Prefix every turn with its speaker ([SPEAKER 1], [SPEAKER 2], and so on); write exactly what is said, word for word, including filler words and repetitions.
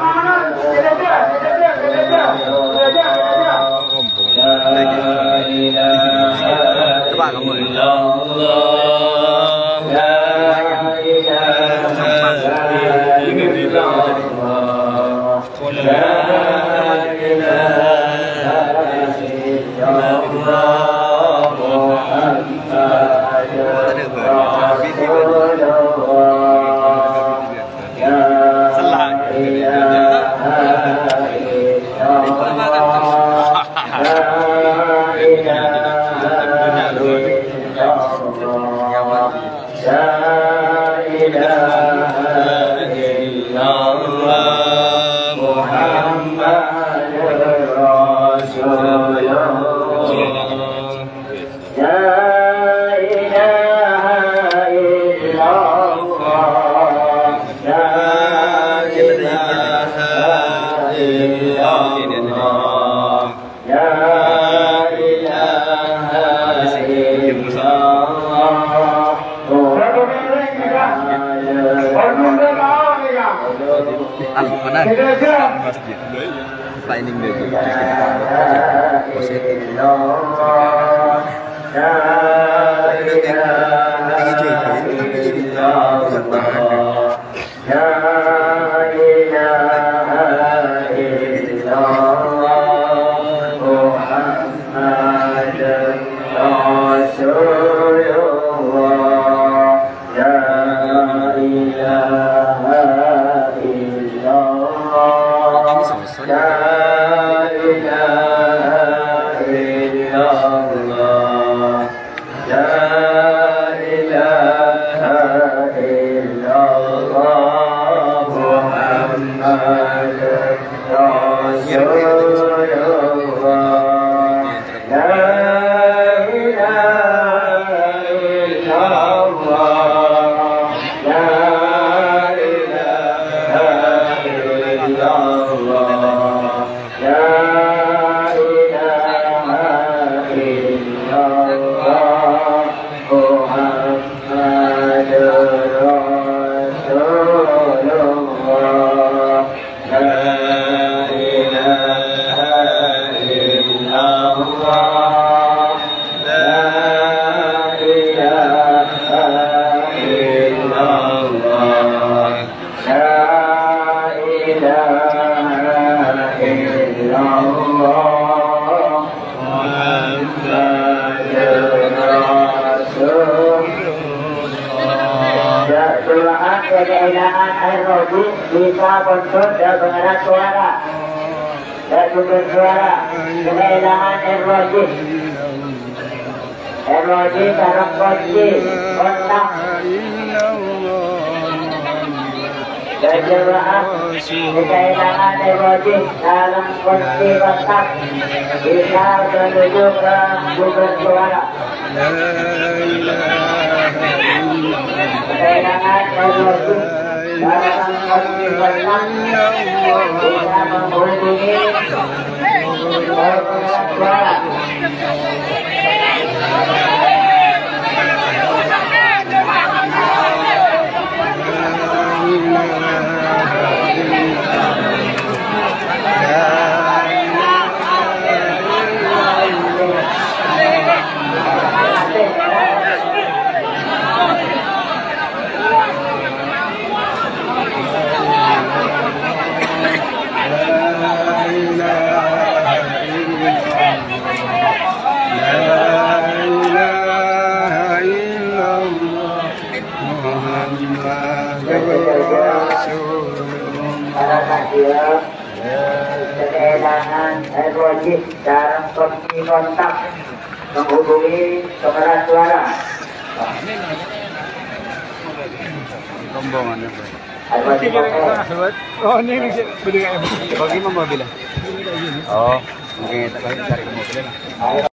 [SPEAKER 1] Coba kamu. Ini Al-Quran masjid planning dia tuh positif Keindahan air rodi bisa muncul dan mengenai suara dan sumber suara. Keindahan air rodi air rodi dalam kunci kontak dan jemaah. Keindahan air rodi dalam kunci kontak bisa menuju ke sumber suara. Keindahan air rodi dalam kunci kontak bisa menghubungi suara. Keindahan air rodi dalam kunci kontak menghubungi pengeras suara.
[SPEAKER 2] Rombongannya.
[SPEAKER 1] Oh ini beli
[SPEAKER 2] bagi mobil. Oh, mungkin kita cari mobilnya.